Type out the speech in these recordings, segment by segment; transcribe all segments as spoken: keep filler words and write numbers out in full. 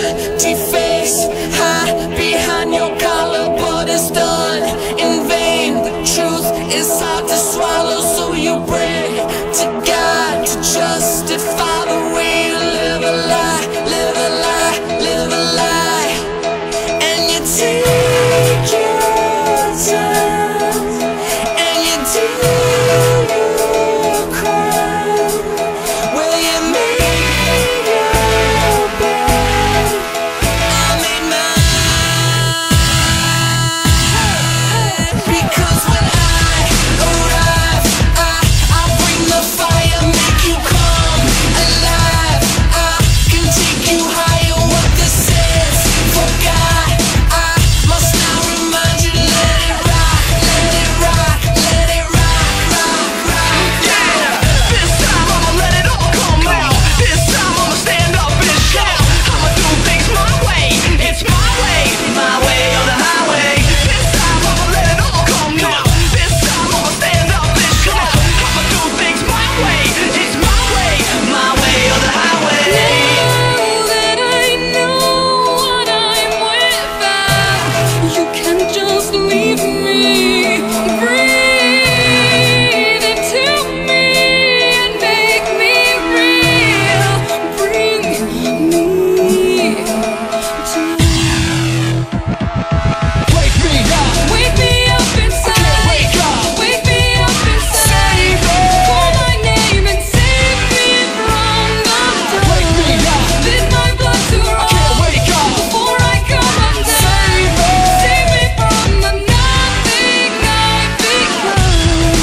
empty face, hide behind your collar, but it's done in vain. The truth is hard to swallow, so you pray to God to justify the way you live a lie, live a lie, live a lie. And you take your time, and you do your crime. Will you make your bed? I made mine. Because when I arrive, I, I bring the fire, make you come alive. I can take you higher, what this is forgot. I must now remind you, let it rock, let it rock, let it rock, rock, rock. Yeah, this time I'ma let it all come out. This time I'ma stand up and shout. I'ma do things my way. It's my way, my way or the highway. This time I'ma let it all come out. This time I'ma stand up and shout. I'ma do things my way. It's my way, my way or the highway. Now that I know what I'm without, you can just leave me. Breathe into me and make me real. Bring me to Wake me up, wake me up inside. wake up. Wake me up inside. Call my name and save me from the Wake me dark. up, Did my blood to run wake up. before I come undone? Save me from the nothing I've become.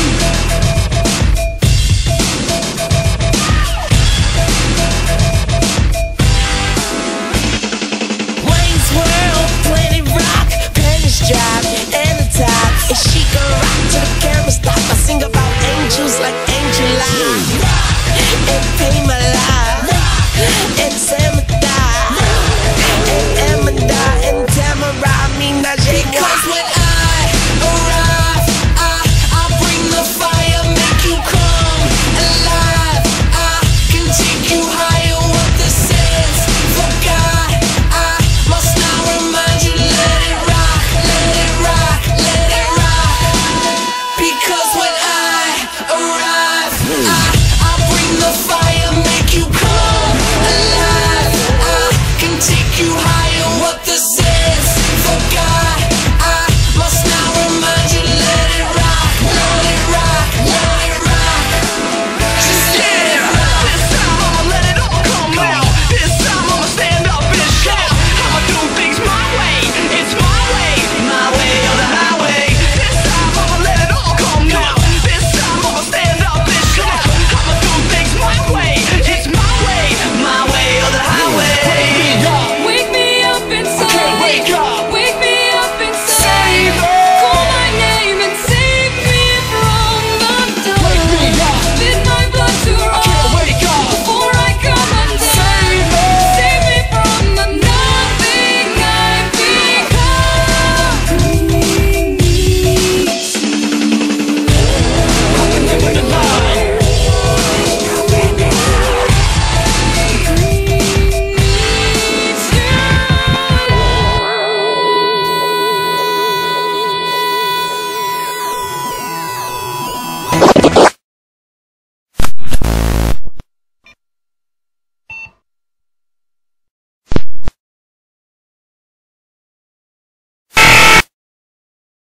Wayne's World, Planet Rock, Penny's Drop, and the top. And she gon' rock till the camera stop. I sing about angels like Angel Eye, and pay my life.